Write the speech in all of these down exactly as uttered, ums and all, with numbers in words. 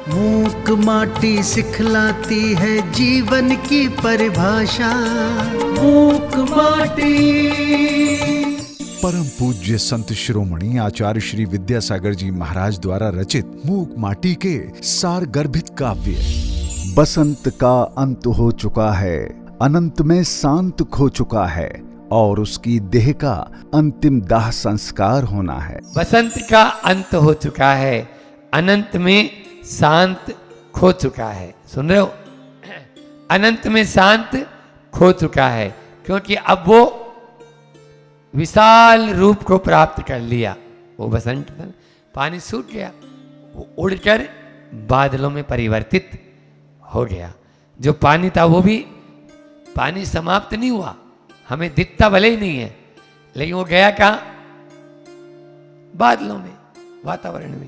मूक माटी सिखलाती है जीवन की परिभाषा। मूक माटी। परम पूज्य संत शिरोमणि आचार्य श्री विद्यासागर जी महाराज द्वारा रचित मूक माटी के सार गर्भित काव्य। बसंत का अंत हो चुका है, अनंत में शांत खो चुका है, और उसकी देह का अंतिम दाह संस्कार होना है। बसंत का अंत हो चुका है, अनंत में शांत खो चुका है। सुन रहे हो? अनंत में शांत खो चुका है, क्योंकि अब वो विशाल रूप को प्राप्त कर लिया। वो बसंत पानी सूख गया, वो उड़कर बादलों में परिवर्तित हो गया। जो पानी था वो भी पानी समाप्त नहीं हुआ, हमें दिखता भले ही नहीं है, लेकिन वो गया कहाँ? बादलों में, वातावरण में।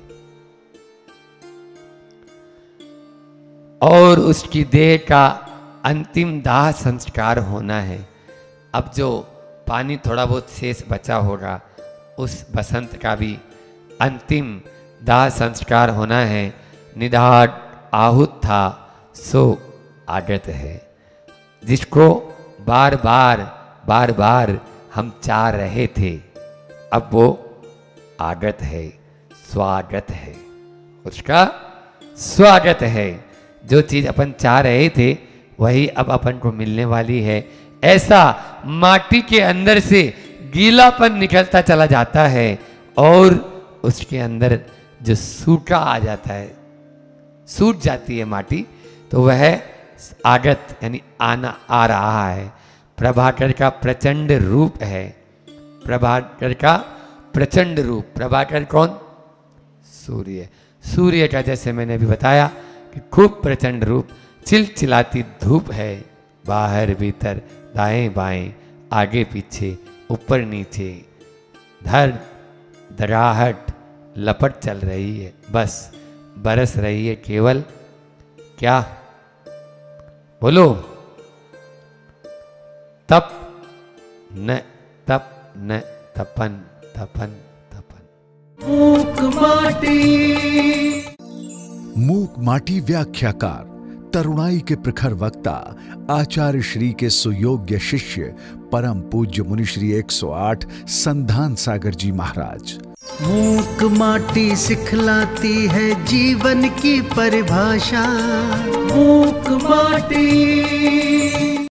और उसकी देह का अंतिम दाह संस्कार होना है। अब जो पानी थोड़ा बहुत शेष बचा होगा, उस बसंत का भी अंतिम दाह संस्कार होना है। निधाड़ आहूत था सो आगत है, जिसको बार बार बार बार हम चाह रहे थे, अब वो आगत है, स्वागत है, उसका स्वागत है। जो चीज अपन चाह रहे थे वही अब अपन को मिलने वाली है। ऐसा माटी के अंदर से गीलापन निकलता चला जाता है और उसके अंदर जो सूखा आ जाता है, सूख जाती है माटी, तो वह आगत यानी आना आ रहा है। प्रभाकर का प्रचंड रूप है, प्रभाकर का प्रचंड रूप। प्रभाकर कौन? सूर्य। सूर्य का जैसे मैंने अभी बताया कि खूब प्रचंड रूप, चिलचिलाती धूप है, बाहर भीतर, दाएं बाएं, आगे पीछे, ऊपर नीचे, धर दराहट लपट चल रही है, बस बरस रही है केवल क्या? बोलो, तप न तप न तपन तपन तपन। मूक माटी। मूक माटी व्याख्याकार, तरुणाई के प्रखर वक्ता, आचार्य श्री के सुयोग्य शिष्य, परम पूज्य मुनि श्री एक सौ आठ संधान सागर जी महाराज। मूक माटी सिखलाती है जीवन की परिभाषा। मूक माटी।